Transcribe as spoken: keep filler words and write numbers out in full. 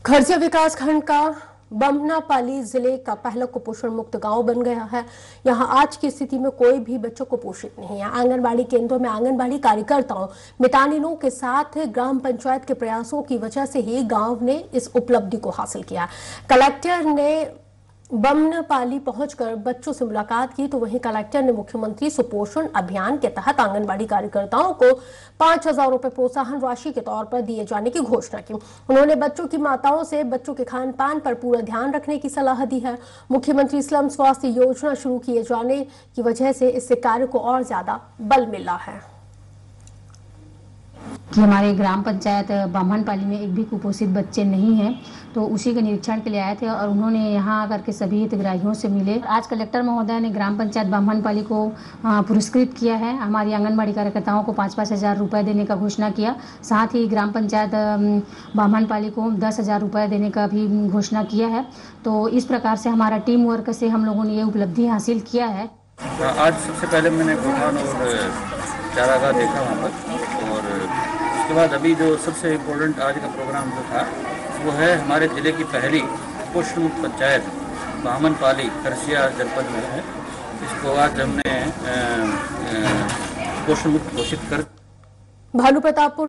खरसिया विकास खंड का बमनापाली जिले का पहला कुपोषण मुक्त गांव बन गया है। यहां आज की स्थिति में कोई भी बच्चों कुपोषित नहीं है। आंगनबाड़ी केंद्रों में आंगनबाड़ी कार्यकर्ताओं मितानिनों के साथ ग्राम पंचायत के प्रयासों की वजह से ही गांव ने इस उपलब्धि को हासिल किया। कलेक्टर ने बमनापाली पहुंचकर बच्चों से मुलाकात की, तो वहीं कलेक्टर ने मुख्यमंत्री सुपोषण अभियान के तहत आंगनबाड़ी कार्यकर्ताओं को पांच हजार रुपए प्रोत्साहन राशि के तौर पर दिए जाने की घोषणा की। उन्होंने बच्चों की माताओं से बच्चों के खान पान पर पूरा ध्यान रखने की सलाह दी है। मुख्यमंत्री स्लम स्वास्थ्य योजना शुरू किए जाने की वजह से इससे कार्य को और ज्यादा बल मिला है कि हमारे ग्राम पंचायत बामनपाली में एक भी कुपोषित बच्चे नहीं हैं, तो उसी के निरीक्षण के लिए आए थे और उन्होंने यहाँ आकर के सभी हितग्राहियों से मिले। आज कलेक्टर महोदय ने ग्राम पंचायत बामनपाली को पुरस्कृत किया है। हमारी आंगनबाड़ी कार्यकर्ताओं को पाँच पाँच हजार रुपये देने का घोषणा किया। साथ ही ग्राम पंचायत बामनपाली को दस हजार रुपये देने का भी घोषणा किया है। तो इस प्रकार से हमारा टीम वर्क से हम लोगों ने ये उपलब्धि हासिल किया है। आज सबसे पहले मैंने गोठान और चारागाह देखा वहाँ पर, और उसके बाद अभी जो सबसे इम्पोर्टेंट आज का प्रोग्राम जो था वो है हमारे ज़िले की पहली कुपोषण मुक्त पंचायत बामनपाली खरसिया जनपद में है। इसको आज हमने कुपोषण मुक्त घोषित कर भानु प्रतापपुर